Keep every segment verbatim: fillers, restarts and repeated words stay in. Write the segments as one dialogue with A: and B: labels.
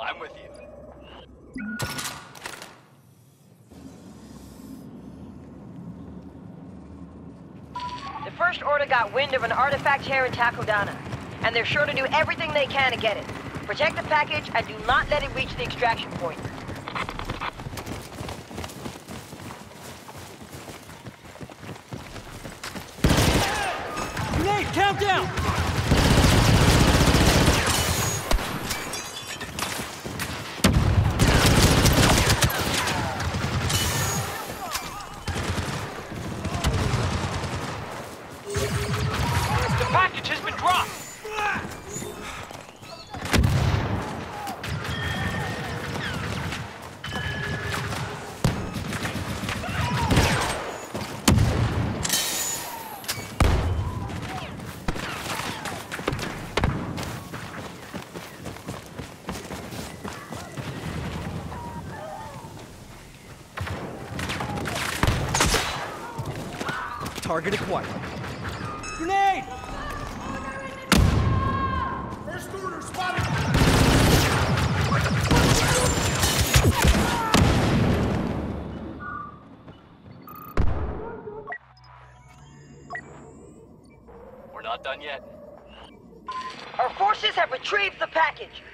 A: I'm with you.
B: The First Order got wind of an artifact here in Takodana, and they're sure to do everything they can to get it. Protect the package and do not let it reach the extraction point.
C: Grenade, countdown!
A: The package has been dropped!
C: Target acquired. Grenade!
D: First order spotted!
A: We're not done yet.
B: Our forces have retrieved the package.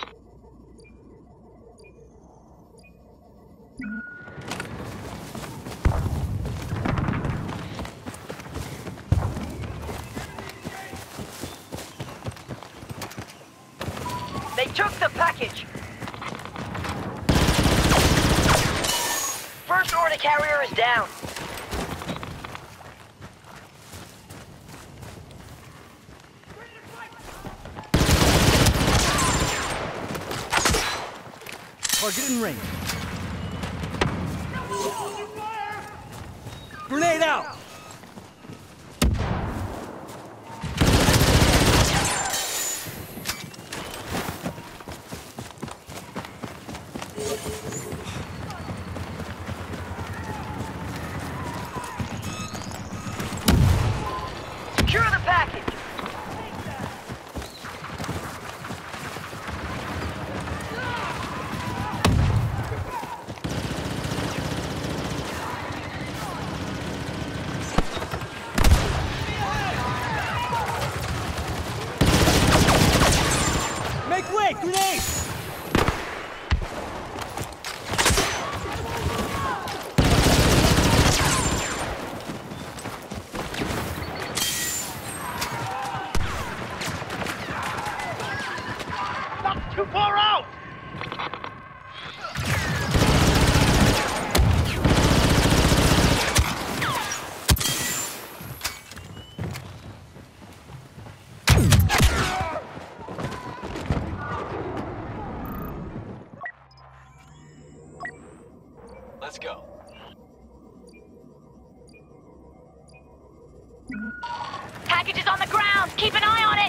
B: They took the package! First Order carrier is down.
C: Target in range. Grenade out!
B: Secure the package!
C: Make way! Grenade!
D: Not too far out!
A: Let's go.
E: Package is on the ground! Keep an eye on it!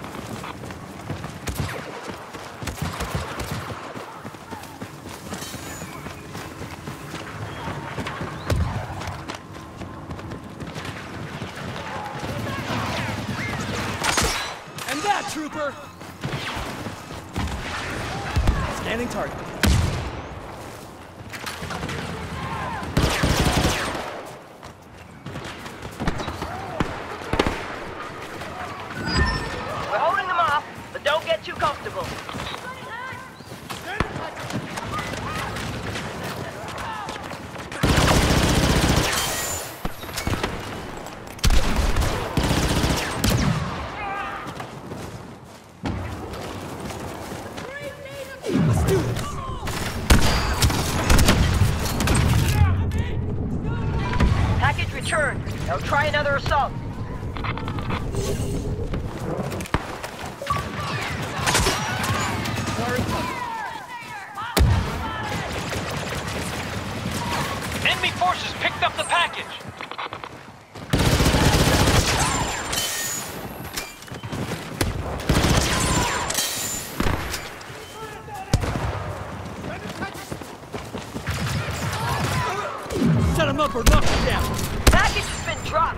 C: And that, trooper! Scanning target.
B: We're holding them off, but don't get too comfortable.
C: Let's do this!
B: Package returned. Now try another assault.
A: Enemy forces picked up the package!
C: Set him up or knock him down!
B: Package has been dropped.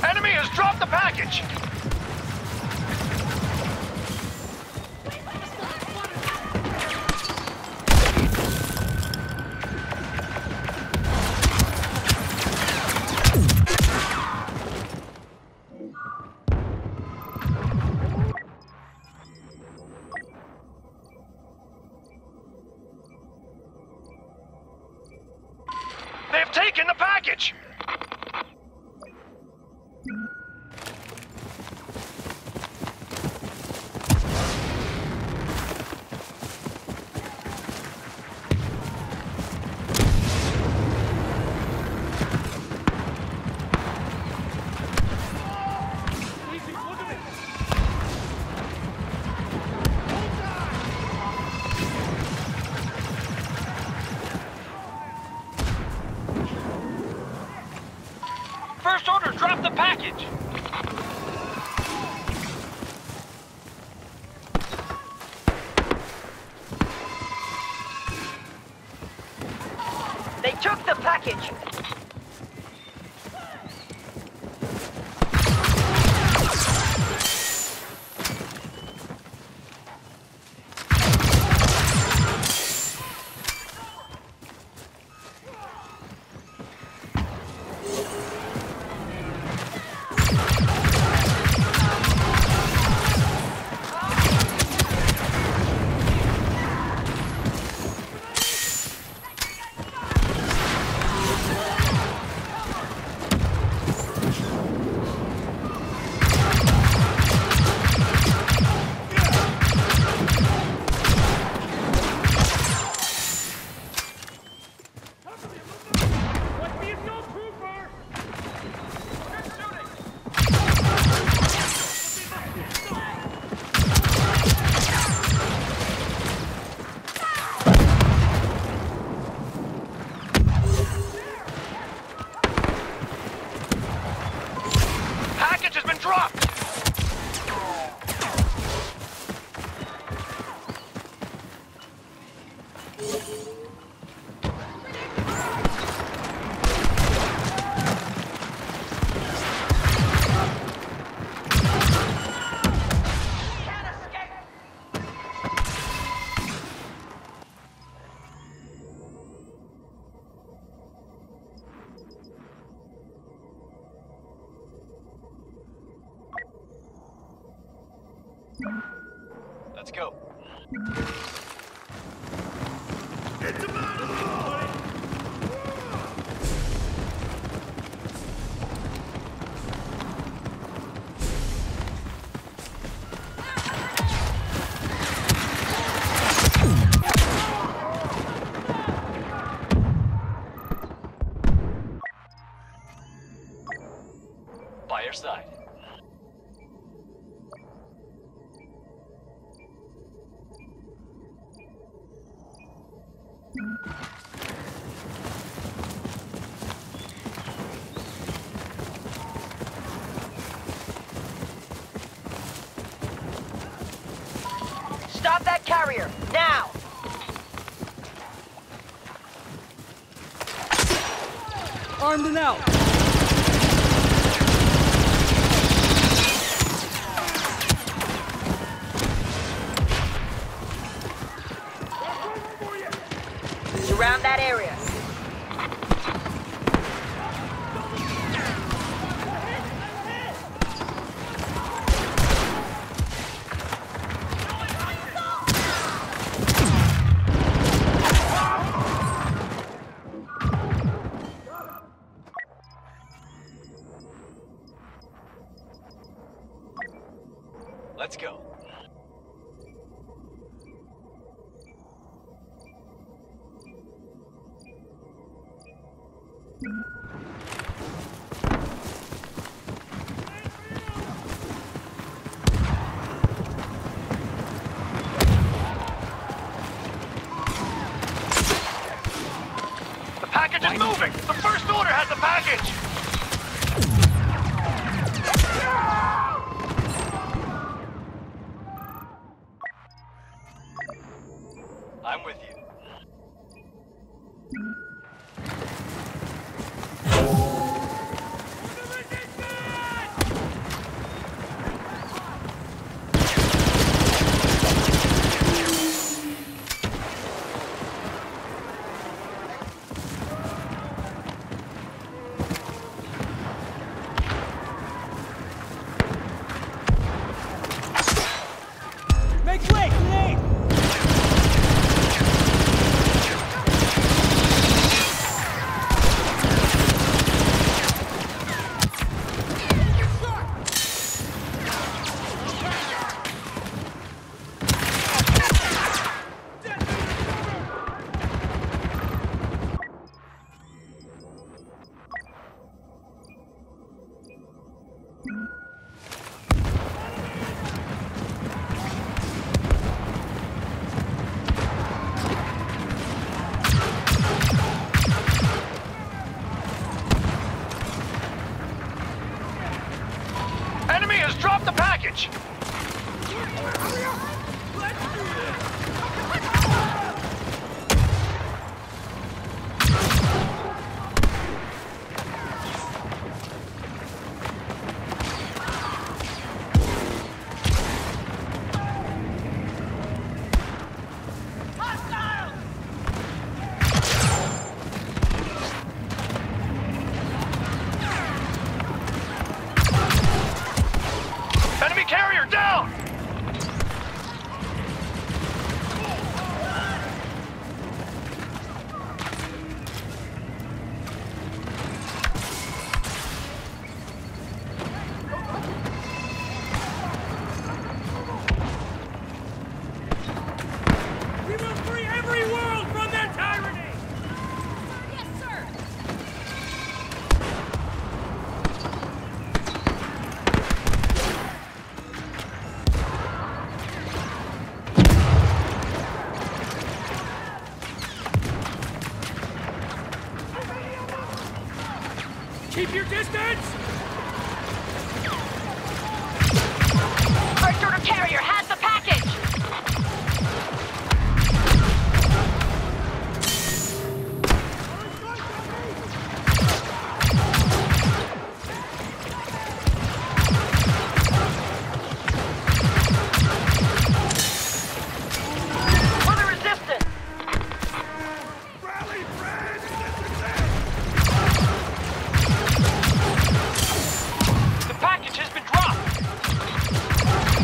D: Enemy has dropped the package! They've taken the package!
A: First order, drop the package!
B: They took the package!
D: Package has been dropped!
A: Let's go.
D: It's a battle!
A: By your side.
B: Stop that carrier, now!
C: Armed and out!
B: Surround that area.
A: Let's go.
D: The package is moving! The first order has the package!
A: I'm with you.
D: Enemy has dropped the package! Enemy carrier down!
C: We will free every world from their tyranny!
E: Yes, sir!
C: Keep your distance!
E: First order carrier has the package!
B: For the resistance!
C: Rally, friends!
D: The package has been dropped!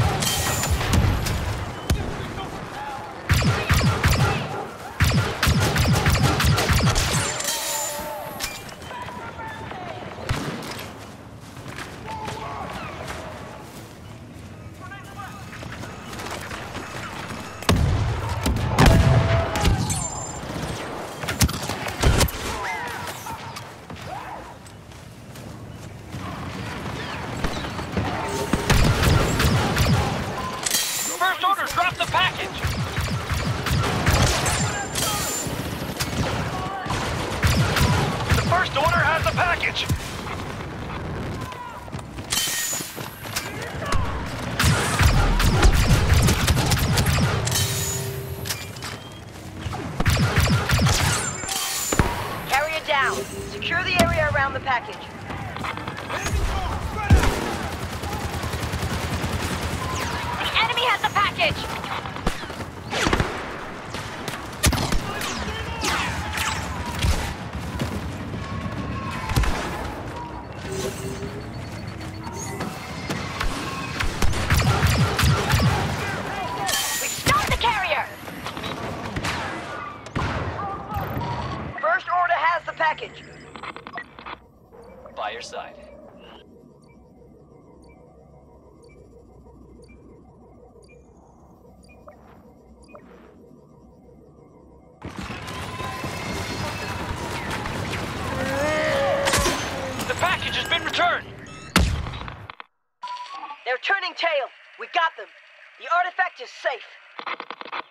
D: First order dropped the package! The first order has the package!
B: Carrier down. Secure the area around the package.
E: The enemy has the package! We stopped the carrier!
B: First order has the package.
A: By your side.
D: The package has been returned!
B: They're turning tail. We got them. The artifact is safe.